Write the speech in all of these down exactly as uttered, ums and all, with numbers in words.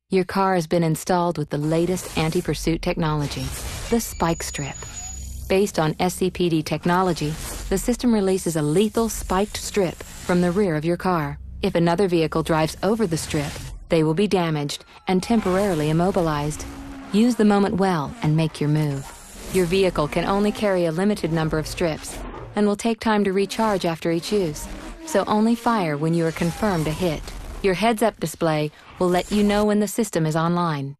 Your car has been installed with the latest anti-pursuit technology, the Spike Strip. Based on S C P D technology, the system releases a lethal spiked strip from the rear of your car. If another vehicle drives over the strip, they will be damaged and temporarily immobilized. Use the moment well and make your move. Your vehicle can only carry a limited number of strips and will take time to recharge after each use, so only fire when you are confirmed a hit. Your heads-up display will let you know when the system is online.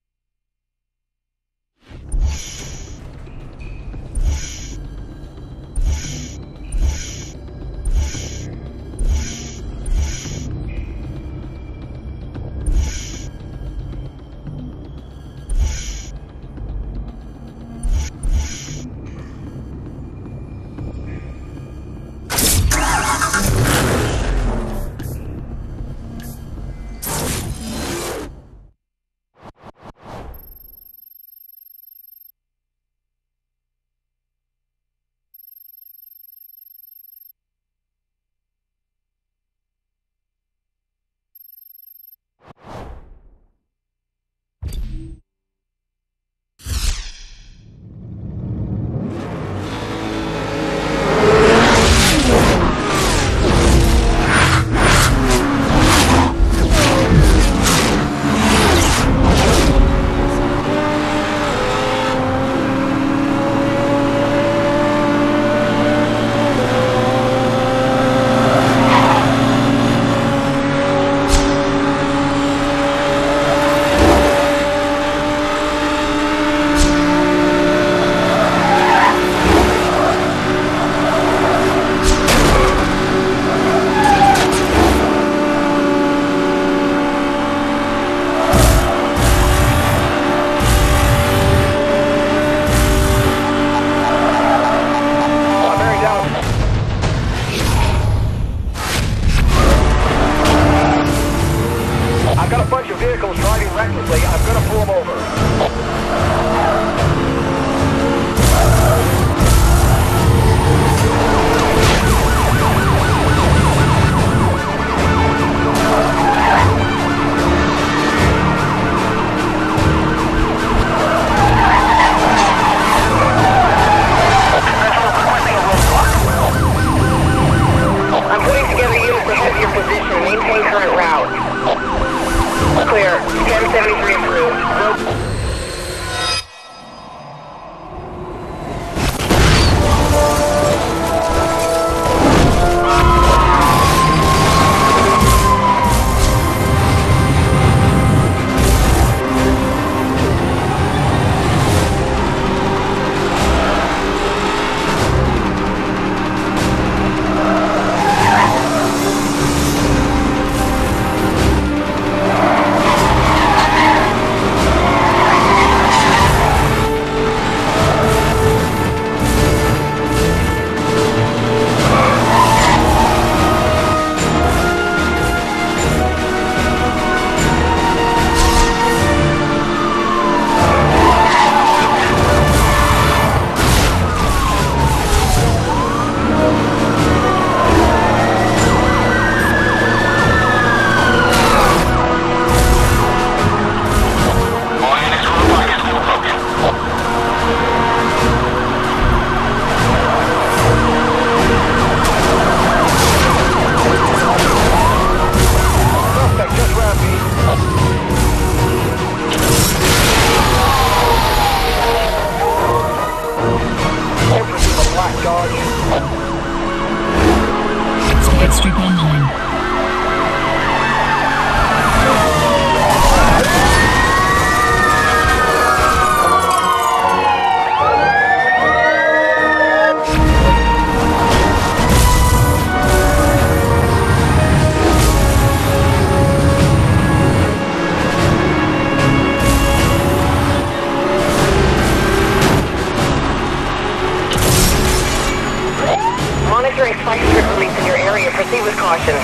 Spike strip release in your area. Proceed with caution.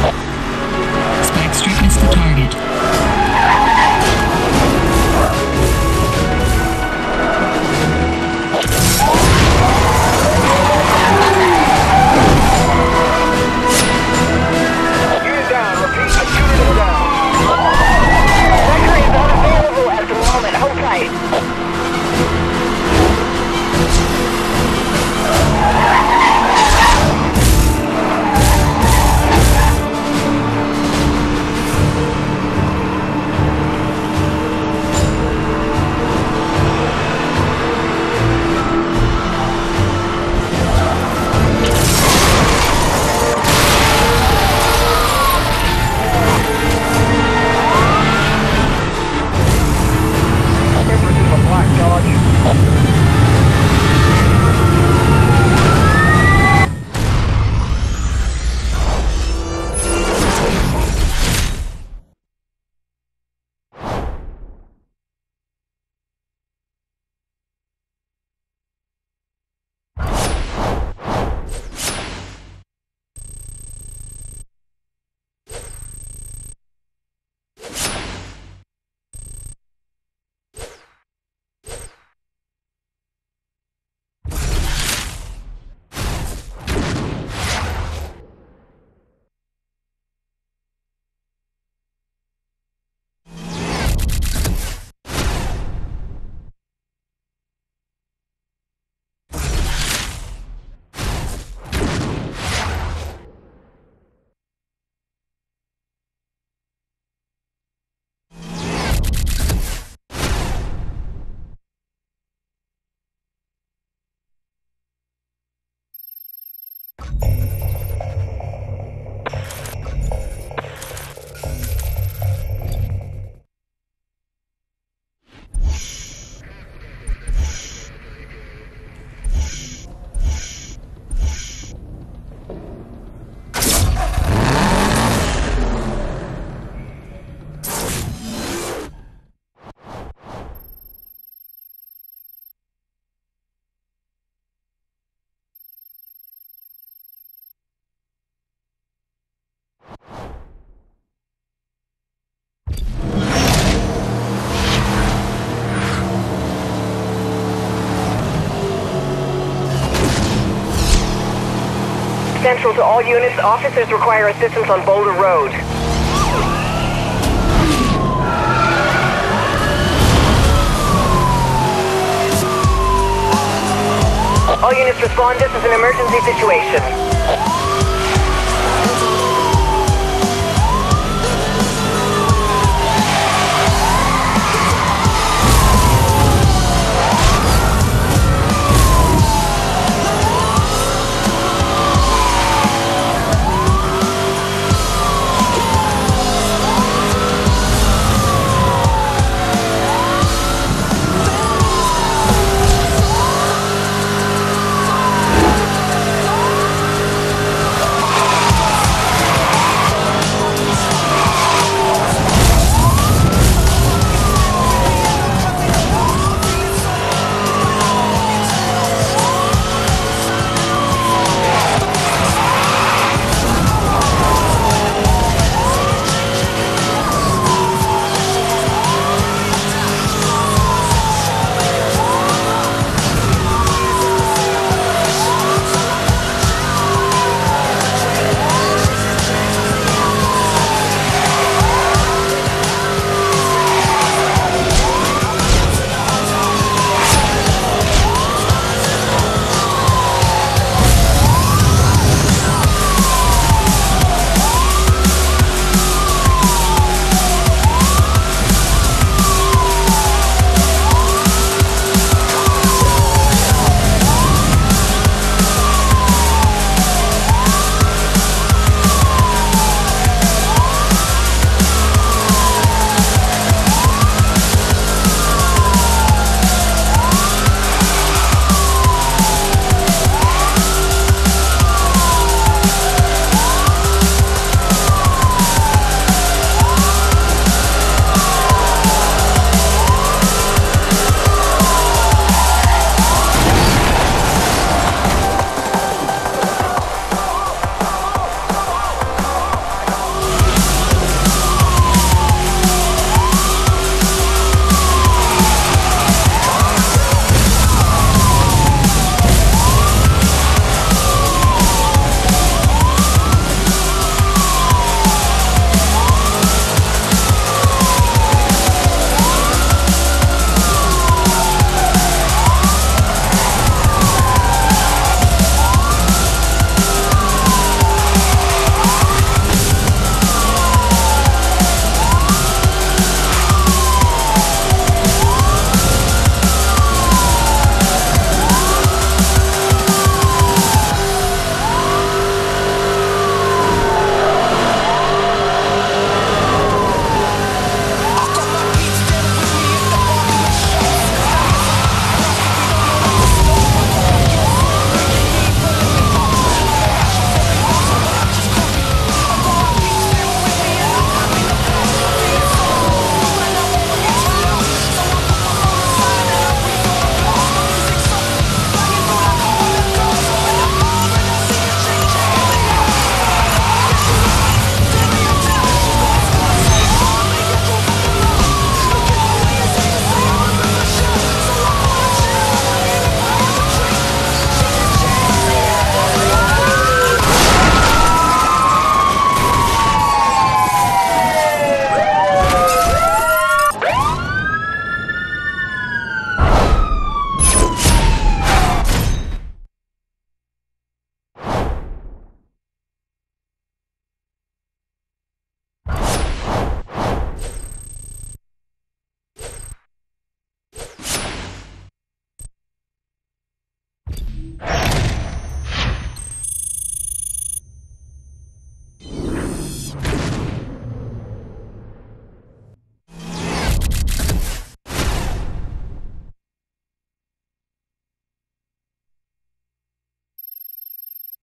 Spike strip is the target. Unit down. Repeat. A unit is down. Sector Central to all units. Officers require assistance on Boulder Road. All units respond. This is an emergency situation.